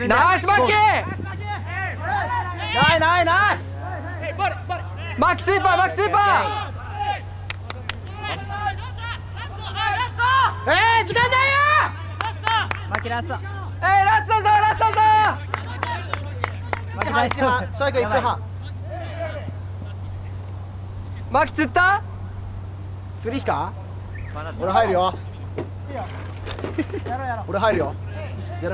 ナイスマッキー。 ないマッキスーパー、マッキスーパー。 時間だよ。マキラスト。 ラストだぞ、ラストだぞ。 マキ1分半、ショイ君1分半。 マキ釣った？ 釣り引か？俺入るよ。俺入るよ。やる。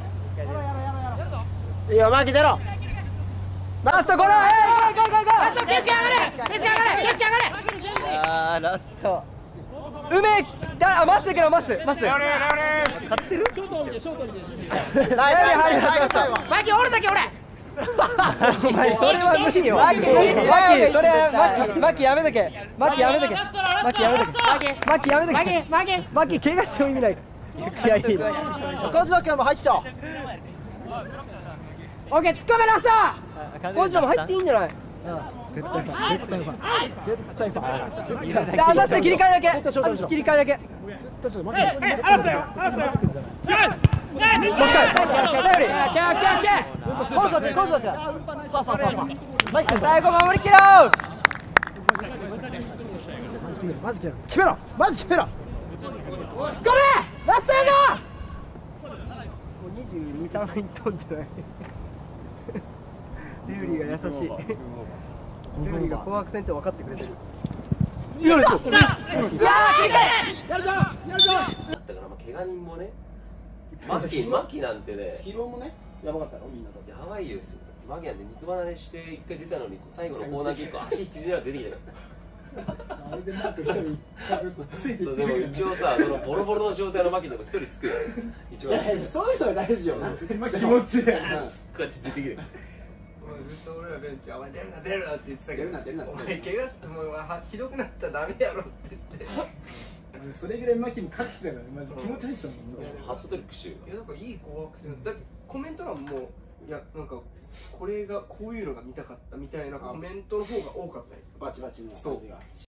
いいよ、マキ出ろ。 ラストこれ。ゴーゴーゴーゴー。 ラスト、ケース上がれ。ケース上がれ。ケース上がれ。 ラスト。梅、まっすぐのまっすぐ。勝ってる？ ナイス。マキおるだけ俺。 お前それは無理よ。マキそれはマキやめとけ。マキやめとけ。マキやめとけ。マキやめとけ。マキ怪我しても意味ない。いやいいの。 コジロ君も入っちゃおう。オッケー、突っ込めラスト。 コジロも入っていいんじゃない？ 絶対ファン。 アザス切り替えだけ。アザス切り替えだけ。もう一回。 最後守りきろう。マジ決めろ。マジ決めろ。突っ込め。ラストやぞ。 22、3いっとんじゃない？リュウリーが優しい。リュウリーが紅白戦って分かってくれてる。やるぞ。やるぞ。だったから怪我人もね。マキなんてね。 疲労もね、やばかったろみんなだって。 やばいよ。マキなんて肉離れして一回出たのに最後のコーナーキック足引きずりながら出てきたよ。 あれでなんか一人ついてそうでも一応さ、そのボロボロの状態のマキのとこ一人つくよ。一応。 そういうのが大事よな。気持ちいい。 こうやって出てくる。 ずっと俺らベンチ、お前出るな出るなって言ってたけど、 出るな出るなってお前怪我してもうひどくなったらダメやろって言って。 それぐらいマキも勝ってたからマジ気持ち悪いっすもん。 ハットトリック集。 いやなんかいい紅白戦だってコメント欄もいやなんかこれがこういうのが見たかったみたいなコメントの方が多かったよ。 バチバチの感じが。